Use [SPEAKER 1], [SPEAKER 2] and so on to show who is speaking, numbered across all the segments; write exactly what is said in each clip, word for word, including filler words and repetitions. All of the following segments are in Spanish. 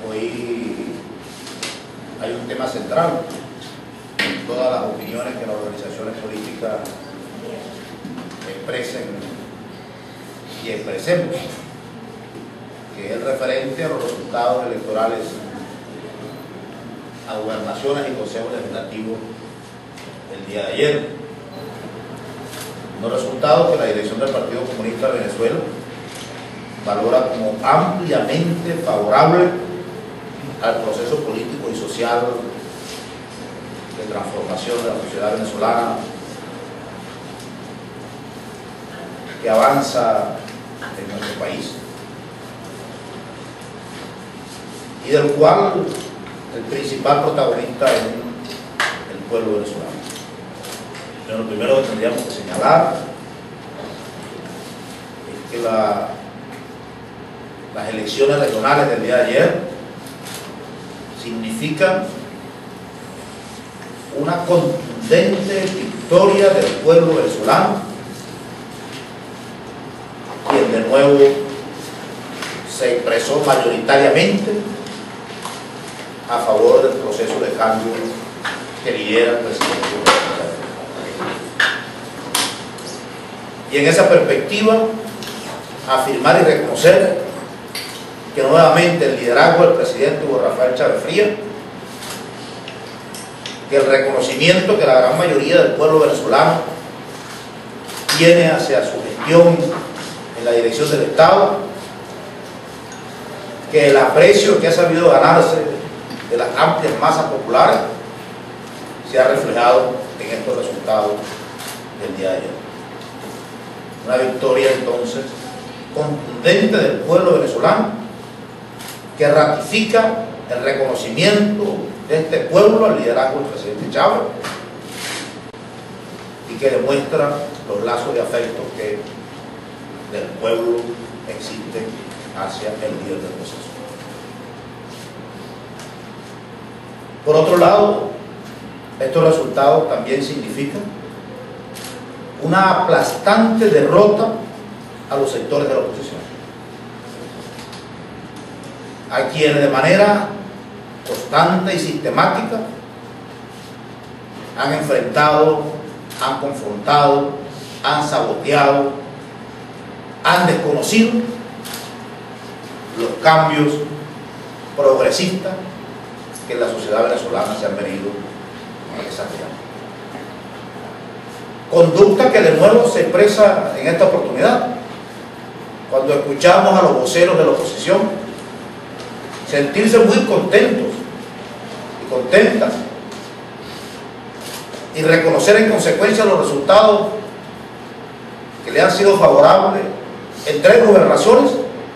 [SPEAKER 1] Hoy hay un tema central en todas las opiniones que las organizaciones políticas expresen y expresemos, que es el referente a los resultados electorales a gobernaciones y consejos legislativos el día de ayer. Unos resultados que la dirección del Partido Comunista de Venezuela valora como ampliamente favorable al proceso político y social de transformación de la sociedad venezolana que avanza en nuestro país y del cual el principal protagonista es el pueblo venezolano. Pero lo primero que tendríamos que señalar es que la, las elecciones regionales del día de ayer significan una contundente victoria del pueblo venezolano, quien de nuevo se expresó mayoritariamente a favor del proceso de cambio que lidera el presidente. Y en esa perspectiva, afirmar y reconocer que nuevamente el liderazgo del presidente Hugo Rafael Chávez Frías, que el reconocimiento que la gran mayoría del pueblo venezolano tiene hacia su gestión en la dirección del Estado, que el aprecio que ha sabido ganarse de las amplias masas populares se ha reflejado en estos resultados del día de ayer. Una victoria entonces contundente del pueblo venezolano que ratifica el reconocimiento de este pueblo al liderazgo del presidente Chávez y que demuestra los lazos de afecto que del pueblo existen hacia el líder del proceso. Por otro lado, estos resultados también significan una aplastante derrota a los sectores de la oposición, a quienes de manera constante y sistemática han enfrentado, han confrontado, han saboteado, han desconocido los cambios progresistas que en la sociedad venezolana se han venido desarrollando. Conducta que de nuevo se expresa en esta oportunidad cuando escuchamos a los voceros de la oposición sentirse muy contentos y contentas y reconocer en consecuencia los resultados que le han sido favorables en tres gobernaciones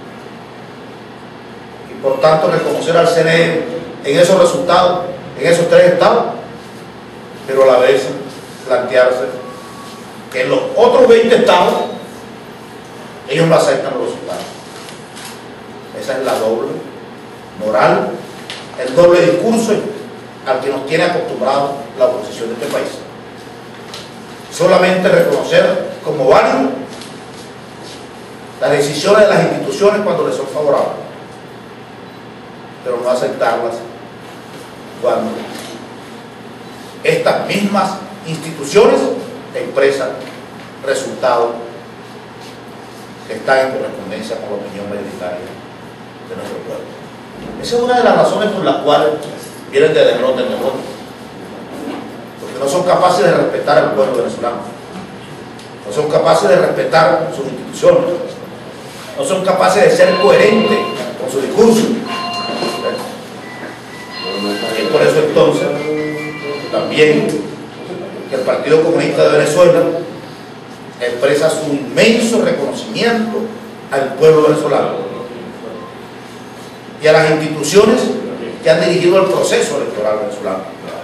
[SPEAKER 1] y por tanto reconocer al C N E en esos resultados, en esos tres estados, pero a la vez plantearse que en los otros veinte estados ellos no aceptan los resultados. Esa es la doble moral, el doble discurso al que nos tiene acostumbrado la oposición de este país. Solamente reconocer como válido las decisiones de las instituciones cuando les son favorables, pero no aceptarlas cuando estas mismas instituciones expresan resultados que están en correspondencia con la opinión mayoritaria de nuestro pueblo. Esa es una de las razones por las cuales vienen de derrota en derrota, porque no son capaces de respetar al pueblo venezolano, no son capaces de respetar sus instituciones, no son capaces de ser coherentes con su discurso. Y por eso entonces también que el Partido Comunista de Venezuela expresa su inmenso reconocimiento al pueblo venezolano y a las instituciones que han dirigido el proceso electoral venezolano.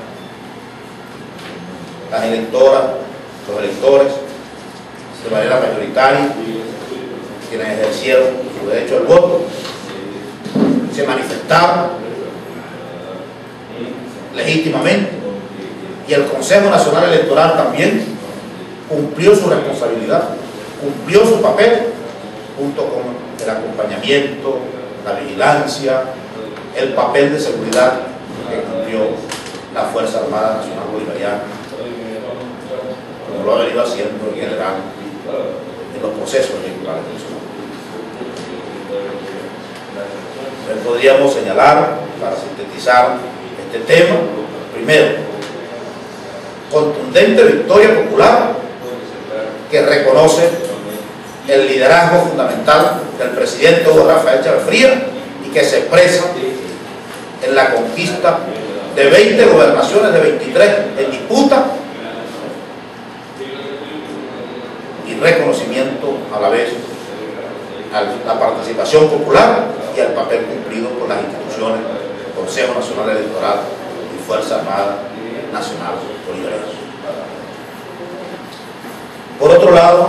[SPEAKER 1] Las electoras, los electores, de manera mayoritaria, quienes ejercieron su derecho al voto, se manifestaron legítimamente, y el Consejo Nacional Electoral también cumplió su responsabilidad, cumplió su papel, junto con el acompañamiento, la vigilancia, el papel de seguridad que cumplió la Fuerza Armada Nacional Bolivariana, como lo ha venido haciendo en general en los procesos electorales venezolanos. Podríamos señalar, para sintetizar este tema, primero, contundente victoria popular que reconoce el liderazgo fundamental del presidente Hugo Rafael Chávez Frías y que se expresa en la conquista de veinte gobernaciones de veintitrés en disputa y reconocimiento a la vez a la participación popular y al papel cumplido por las instituciones, Consejo Nacional Electoral y Fuerza Armada Nacional Bolivariana. Por otro lado,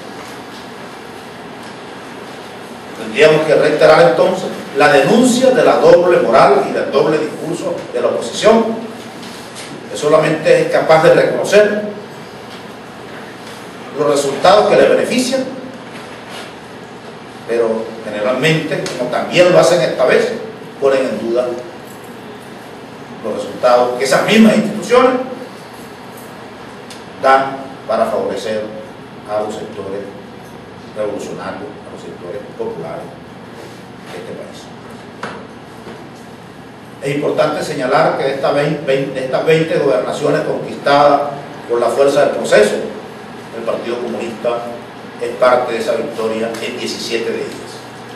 [SPEAKER 1] tendríamos que reiterar entonces la denuncia de la doble moral y del doble discurso de la oposición, que solamente es capaz de reconocer los resultados que le benefician, pero generalmente, como también lo hacen esta vez, ponen en duda los resultados que esas mismas instituciones dan para favorecer a los sectores revolucionarios, a los sectores populares de este país. Es importante señalar que de estas veinte, de estas veinte gobernaciones conquistadas por la fuerza del proceso, el Partido Comunista es parte de esa victoria en diecisiete de ellas.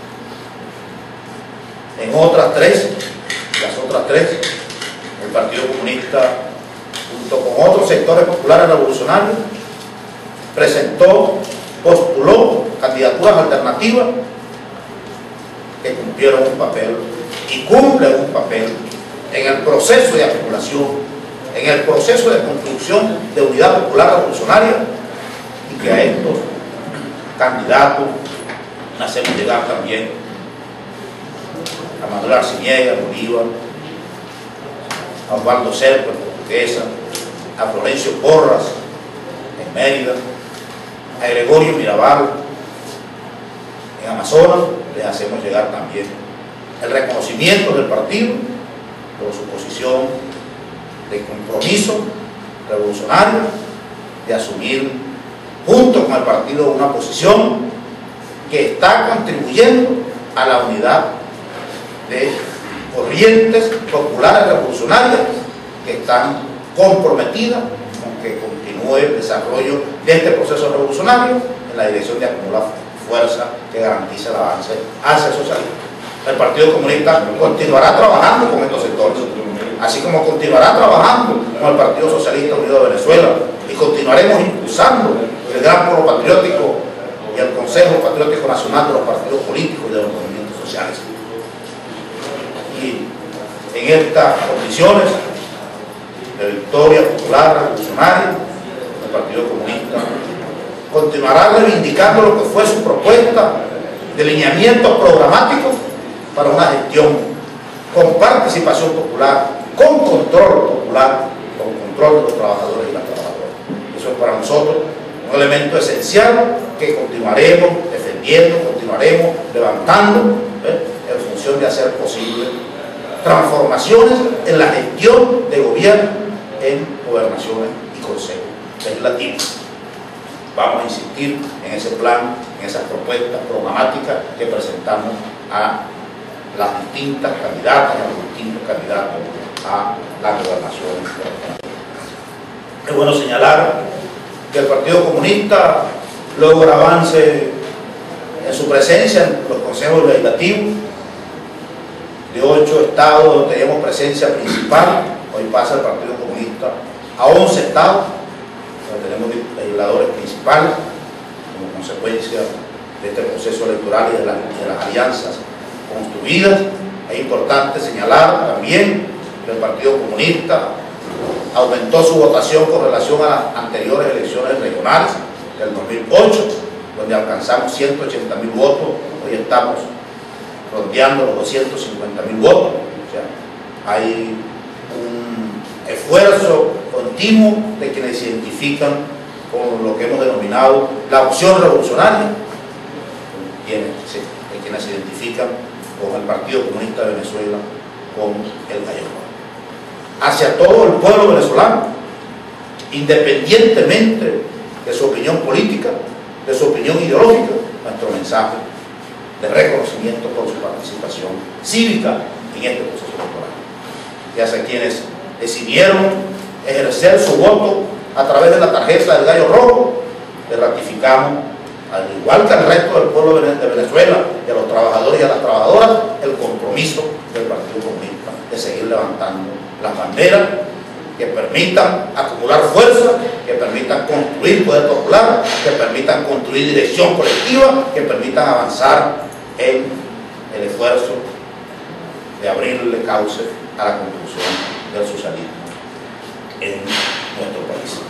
[SPEAKER 1] En otras tres, las otras tres, el Partido Comunista, junto con otros sectores populares revolucionarios, presentó, postuló candidaturas alternativas que cumplieron un papel y cumplen un papel en el proceso de acumulación, en el proceso de construcción de unidad popular revolucionaria, y que a estos candidatos hacemos llegar también a Manuel Arciniega, en Bolívar, a Osvaldo Serpa, en Portuguesa, a Florencio Porras, en Mérida, a Gregorio Mirabal, en Amazonas. Les hacemos llegar también el reconocimiento del partido por su posición de compromiso revolucionario, de asumir junto con el partido una posición que está contribuyendo a la unidad de corrientes populares revolucionarias que están comprometidas con que continúe el desarrollo de este proceso revolucionario en la dirección de acumular fuerza que garantice el avance hacia el socialismo. El Partido Comunista continuará trabajando con estos sectores, así como continuará trabajando con el Partido Socialista Unido de Venezuela, y continuaremos impulsando el Gran Polo Patriótico y el Consejo Patriótico Nacional de los partidos políticos y de los movimientos sociales. Y en estas condiciones de victoria popular revolucionaria, el Partido Comunista continuará reivindicando lo que fue su propuesta de lineamientos programáticos para una gestión con participación popular, con control popular, con control de los trabajadores y las trabajadoras. Eso es para nosotros un elemento esencial que continuaremos defendiendo, continuaremos levantando, ¿eh? en función de hacer posible transformaciones en la gestión de gobierno en gobernaciones y consejos legislativos. Vamos a insistir en ese plan, en esas propuestas programáticas que presentamos a las distintas candidatas, a los distintos candidatos a las gobernaciones. Es bueno señalar que el Partido Comunista logra avance en su presencia en los consejos legislativos. De ocho estados donde teníamos presencia principal, hoy pasa el Partido Comunista a once estados donde tenemos legisladores principales como consecuencia de este proceso electoral y de, la, de las alianzas construidas. Es importante señalar también que el Partido Comunista aumentó su votación con relación a las anteriores elecciones regionales del dos mil ocho, donde alcanzamos ciento ochenta mil votos. Hoy estamos rondeando los doscientos cincuenta mil votos. O sea, hay un esfuerzo continuo de quienes se identifican con lo que hemos denominado la opción revolucionaria, de quienes se identifican con el Partido Comunista de Venezuela con el Gallo Rojo. Hacia todo el pueblo venezolano, independientemente de su opinión política, de su opinión ideológica, nuestro mensaje de reconocimiento por su participación cívica en este proceso electoral. Y hacia quienes decidieron ejercer su voto a través de la tarjeta del Gallo Rojo, le ratificamos, al igual que al resto del pueblo de Venezuela y a los trabajadores y a las trabajadoras, el compromiso del Partido Comunista de seguir levantando las banderas que permitan acumular fuerza, que permitan construir poder popular, que permitan construir dirección colectiva, que permitan avanzar en el esfuerzo de abrirle cauce a la construcción del socialismo en nuestro país.